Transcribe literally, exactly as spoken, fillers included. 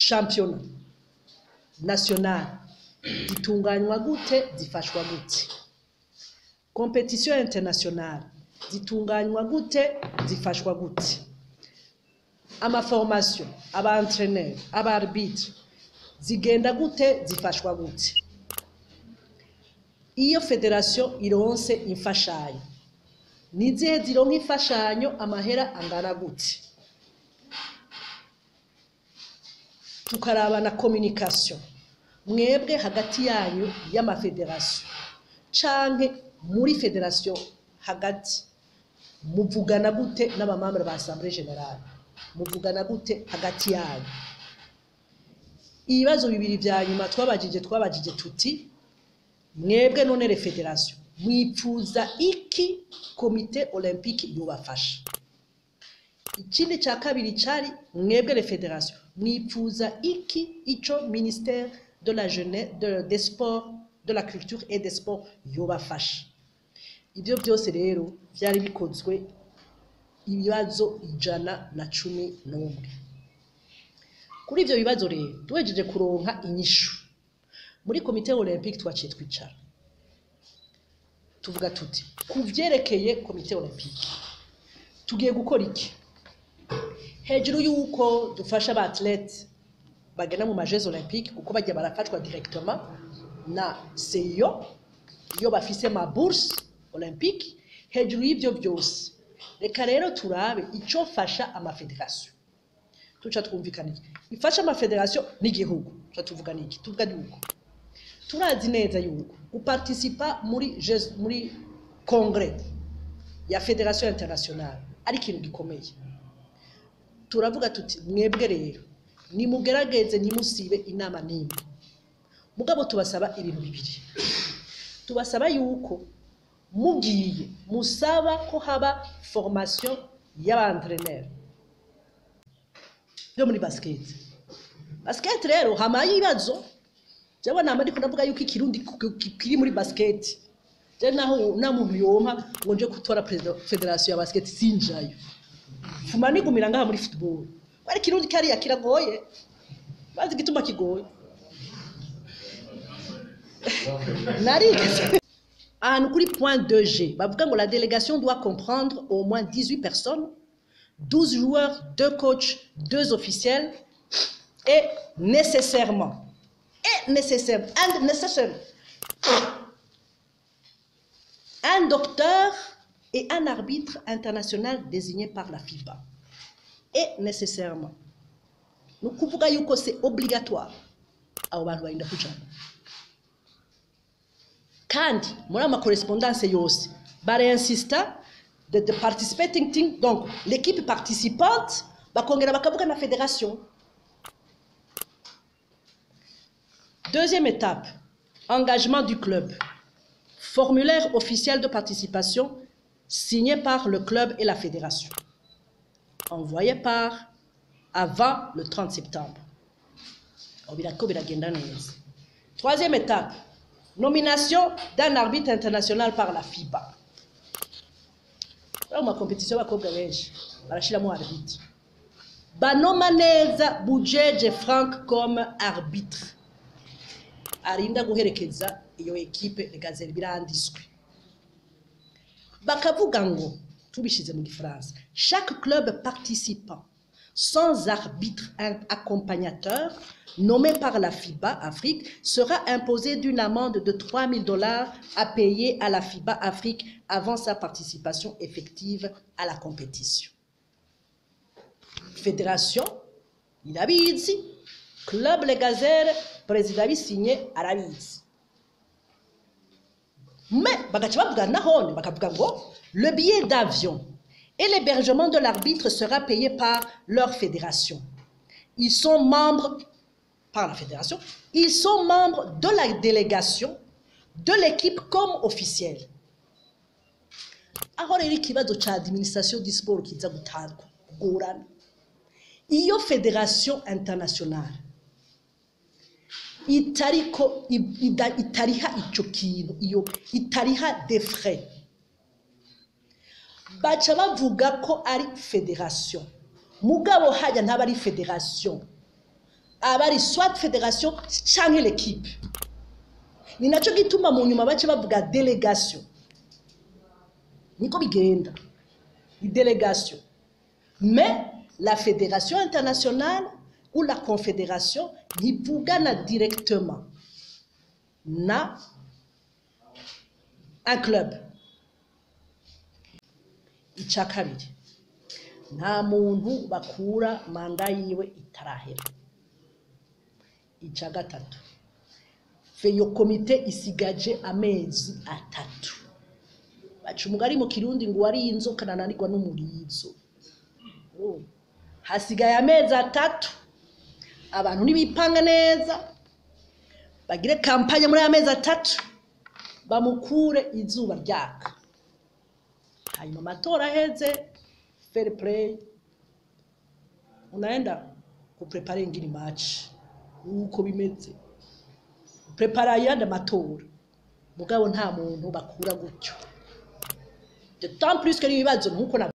championnat national zitunganywa gute zifashwa gute, competition internationale zitunganywa gute zifashwa gute, ama formation aba entraîneur aba arbitre zigenda gute zifashwa gute, iyo federation ironse imfashanyo nizihe zironka imfashanyo amahera angana gute, tukarabana communication mwebwe hagati yanyu y'ama federation canke muri federation hagati muvugana gute n'abamambre ba assemblée générale, muvugana gute hagati yanyu. Ibibazo bibiri vya nyuma twabajije twabajije tuti mwebwe none le federation mwipfuza iki komite olympique yobafasha, ikindi ca kabiri cari mwebwe le federation mwipfuza iki ico ministère de la jeunesse de, des sports de la culture et des sports yobafasha. Ibyo byose rero byari bikozwe ibibazo ijana na cumi n'umwe. Kuri ivyo bibazo rero tuwejeje kuronka inyishu muri komite olympique twaciye twicara tuvuga tuti kuvyerekeye komite olympique tugiye gukora iki hejuru yuko dufasha ba athlete bagena mu majeux olympique kuko bajya barafashwa directement na C I O iyo bafise ma bourse olympique. Hejuru y'ivyo byose reka rero turabe ico fasha ama federation, tuca twumvikana iki ifasha ama federation n'igihugu, tuca tuvuga niki tuvuga yuko turazi neza yuko uparticipa muri jeux muri congrès ya federation internationale ari kintu gikomeye. Turavuga tuti mwebwe rero ni mugerageze ntimusibe inama nimwe, mugabo tubasaba ibintu bibiri. Tubasaba yuko mugiye musaba ko haba formation y'abantraîneur yo muri basket. Basket rero hamaye ibibazo jabo nama ndiko ndavuga yuko ikirundi kiri muri basket je naho namuntu yompa ngo nje gutora president federation ya basket sinjayo fuma nigumira ngaha muri football bari kirundi kari yakiragoye bazi gituma kigoye nari ahantu kuri point deux G bavuga ngo la délégation doit comprendre au moins dix-huit personnes, douze joueurs, deux coachs, deux officiels et nécessairement et nécessaire and nécessaire un docteur et un arbitre international désigné par la FIFA. Et nécessairement nous kuvuga yuko c'est obligatoire abo bantu barinda kujana kandi muri ama correspondance yose bare insista de, de participating team, donc l'équipe participante bakongera bakavuga na fédération. Deuxième étape, engagement du club. Formulaire officiel de participation signé par le club et la fédération. Envoyé par avant le trente septembre. Troisième étape, nomination d'un arbitre international par la FIBA. Ma compétition va courir arbitre. Banomaneza Budget Frank comme arbitre. Arinda guherekeza iyo equipe de Gazelle birandiswe. Bakavuga ngo tubishize mu Gifaransa, chaque club participant sans arbitre accompagnateur nommé par la FIBA Afrique sera imposé d'une amende de trois mille dollars à payer à la FIBA Afrique avant sa participation effective à la compétition. Fédération, il abizi, club Les Gazelles, président bi signé arabizi. Mais bagacha bavuga nahone bakavuga ngo le billet d'avion et l'hébergement de l'arbitre sera payé par leur fédération. Ils sont membres par la fédération, ils sont membres de la délégation de l'équipe comme officielle. Aho rero ikibazo cha administration du sport kiza gutangwa kugorana. Iyo fédération internationale itariko itariha ico kintu iyo itariha des frais baca bavuga ko ari fédération mugabo hajya ntaba ari fédération abari soit fédération canke l'équipe ni naco gituma mu nyuma bace bavuga délégation niko bigenda ni délégation mais la fédération internationale ou la confédération ntivugana directement na un club ica kabiri nta muntu bakura manda yiwe itarahera ica gatatu feyo komite isigaje amezi atatu baca umugari mu kirundi ngo wari inzoka nananirwa n'umurizo oh. hasigaye amezi atatu abantu nibipanga neza bagire kampanye muri amezi atatu bamukure izuba ryaka hanyuma amatora aheze fair play unaenda kuprepare ingini match uko bimeze prepara yanda matora mugabo nta muntu bakura gutyo de temps plus que ibibazo nkuko